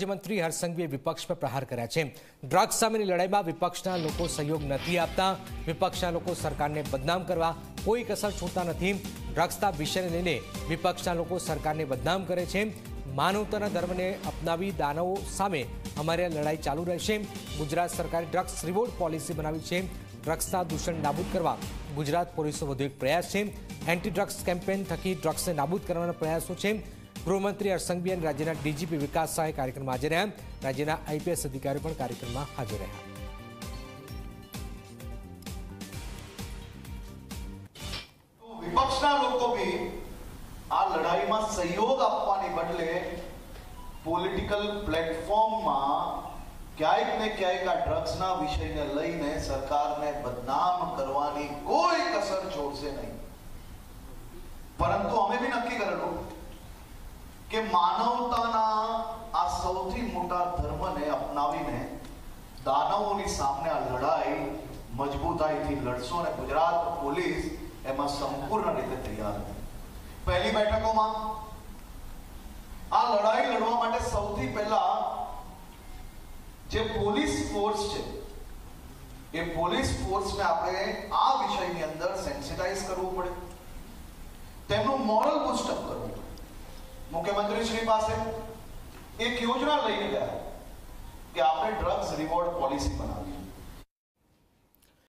મંત્રી હર્ષ સંઘવીએ વિપક્ષ પર પ્રહાર કર્યા છે। ડ્રગ્સ સામેની લડાઈમાં વિપક્ષના લોકો સહયોગ નથી આપતા। વિપક્ષના લોકો સરકારને બદનામ કરવા કોઈ કસર છોડતા નથી। ડ્રગ્સના વિષયને લઈને વિપક્ષના લોકો સરકારને બદનામ કરે છે। માનવતાના ધર્મને અપનાવી દાનવો સામે અમારી લડાઈ ચાલુ રહેશે। ગુજરાત સરકારે ડ્રગ્સ રિવોર્ડ પોલિસી બનાવી છે। ડ્રગ્સના દૂષણ નાબૂદ કરવા ગુજરાત પોલીસનો વધુ એક પ્રયાસ છે। એન્ટી ડ્રગ્સ કેમ્પેન થકી ડ્રગ્સને નાબૂદ કરવાના પ્રયાસો છે। ગૃહમંત્રી હર્ષ સંઘવી અને રાજ્યના ડીજીપી વિકાસ સહાય કાર્યક્રમમાં હાજર રહ્યા। રાજ્યના આઈપીએસ અધિકારીઓ પણ કાર્યક્રમમાં હાજર રહ્યા। વિપક્ષના લોકો બી આ લડાઈમાં સહયોગ આપવાની બદલે પોલિટિકલ પ્લેટફોર્મમાં ક્યાંક ને ક્યાંક આ ડ્રગ્સના વિષયને લઈને સરકારને બદનામ કરવાની કોઈ કસર છોડશે નહીં। પરંતુ અમે બી નક્કી કરેલું કે માનવતાના આ સૌથી મોટા ધર્મને અપનાવીને દાનવોની સામે આ લડાઈ મજબૂતાઈથી લડશો અને ગુજરાત પોલીસ એમાં સંપૂર્ણ રીતે તૈયાર છે। પહેલી બેઠકોમાં આ લડાઈ લડવા માટે સૌથી પહેલા જે પોલીસ ફોર્સ છે એ પોલીસ ફોર્સને આપણે આ વિષયની અંદર સેન્સિટાઇઝ કરવું પડે, તેમનું મોરલ બૂસ્ટઅપ કરવું પડે। મુખ્યમંત્રી શ્રી પાસે એક યોજના લઈને ગયા કે આપણે ડ્રગ્સ રિવોર્ડ પોલિસી બનાવી।